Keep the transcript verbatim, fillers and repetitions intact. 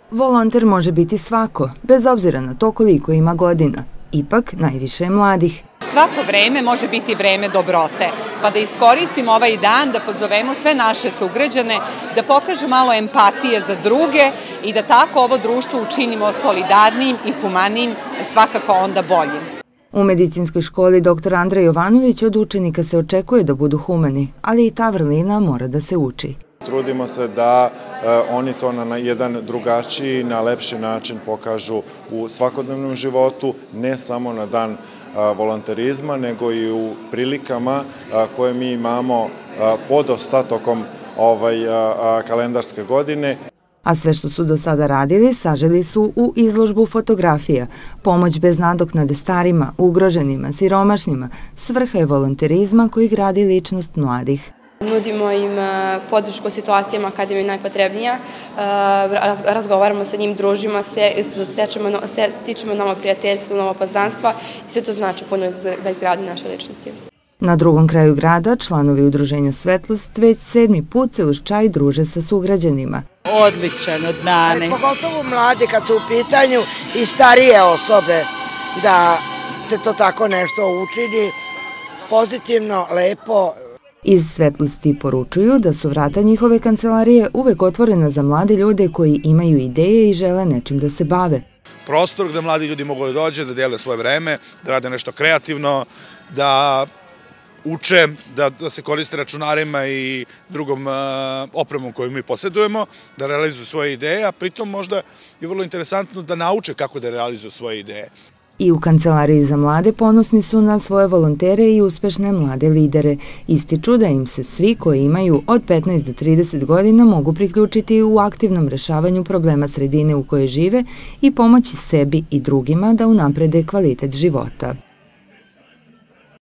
Volonter može biti svako, bez obzira na to koliko ima godina. Ipak, najviše je mladih. Svako vreme može biti vreme dobrote, pa da iskoristimo ovaj dan, da pozovemo sve naše sugrađane, da pokažu malo empatije za druge i da tako ovo društvo učinimo solidarnijim i humanijim, svakako onda boljim. U medicinskoj školi doktor Andrej Jovanović od učenika se očekuje da budu humani, ali i ta vrlina mora da se uči. Trudimo se da oni to na jedan drugačiji, na lepši način pokažu u svakodnevnom životu, ne samo na dan volonterizma, nego i u prilikama koje mi imamo podosta tokom kalendarske godine. A sve što su do sada radili saželi su u izložbu fotografija. Pomoć bez nadoknade starima, ugroženima, siromašnima, svrha je volonterizma koji gradi ličnost mladih. Nudimo im podršku u situacijama kada im je najpotrebnija, razgovaramo sa njim, družimo se, stičemo novo prijateljstvo, novo poznanstva i sve to znači puno za izgradnju naše ličnosti. Na drugom kraju grada članovi udruženja Svetlost već sedmi put se uz čaj druže sa sugrađanima. Odličan, od dane. Pogotovo mladi kad su u pitanju i starije osobe da se to tako nešto učini, pozitivno, lepo. Iz Svetlosti poručuju da su vrata njihove kancelarije uvek otvorena za mlade ljude koji imaju ideje i žele nečim da se bave. Prostor gde mladi ljudi mogu da dođe, da dele svoje vreme, da rade nešto kreativno, da uče, da se koriste računarima i drugom opremom koju mi posjedujemo, da realizuju svoje ideje, a pritom možda je vrlo interesantno da nauče kako da realizuju svoje ideje. I u Kancelariji za mlade ponosni su na svoje volontere i uspešne mlade lidere. Ističu da im se svi koji imaju od petnaest do trideset godina mogu priključiti u aktivnom rešavanju problema sredine u kojoj žive i pomoći sebi i drugima da unaprede kvalitet života.